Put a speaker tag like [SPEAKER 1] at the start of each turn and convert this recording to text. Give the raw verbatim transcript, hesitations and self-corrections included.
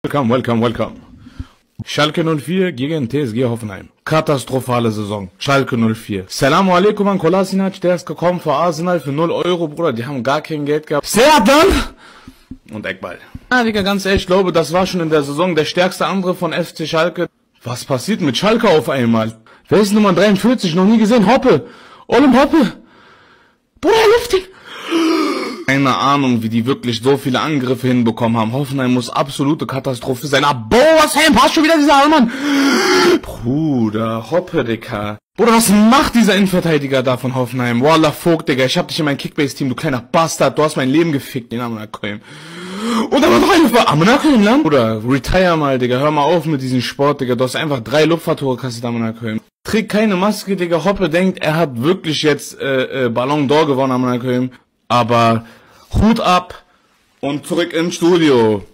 [SPEAKER 1] Welcome, welcome, welcome. Schalke null vier gegen T S G Hoffenheim. Katastrophale Saison. Schalke null vier. Salamu alaikum an Kolasinac, der ist gekommen vor Arsenal für null Euro, Bruder. Die haben gar kein Geld gehabt. Serdan! Und Eckball. Ja, Digga, ganz ehrlich, ich glaube, das war schon in der Saison der stärkste andere von F C Schalke. Was passiert mit Schalke auf einmal? Wer ist Nummer dreiundvierzig? Noch nie gesehen. Hoppe. Olym Hoppe. Bruder, luftig. Keine Ahnung, wie die wirklich so viele Angriffe hinbekommen haben. Hoffenheim muss absolute Katastrophe sein. Ah, boah, Sam, passt schon wieder dieser Allmann. Bruder, Hoppe, Digga. Bruder, was macht dieser Innenverteidiger da von Hoffenheim? Wallah, Vogt, Digga. Ich hab dich in mein Kickbase-Team, du kleiner Bastard. Du hast mein Leben gefickt, den Amanakoim. Und dann noch drei Luftfahrt. Amanakoim, Land? Bruder, retire mal, Digga. Hör mal auf mit diesem Sport, Digga. Du hast einfach drei Luftfahrttore kassiert, Amanakoim. Trägt keine Maske, Digga. Hoppe denkt, er hat wirklich jetzt äh, äh, Ballon d'Or gewonnen, Amanakoim. Aber Hut ab und zurück ins Studio.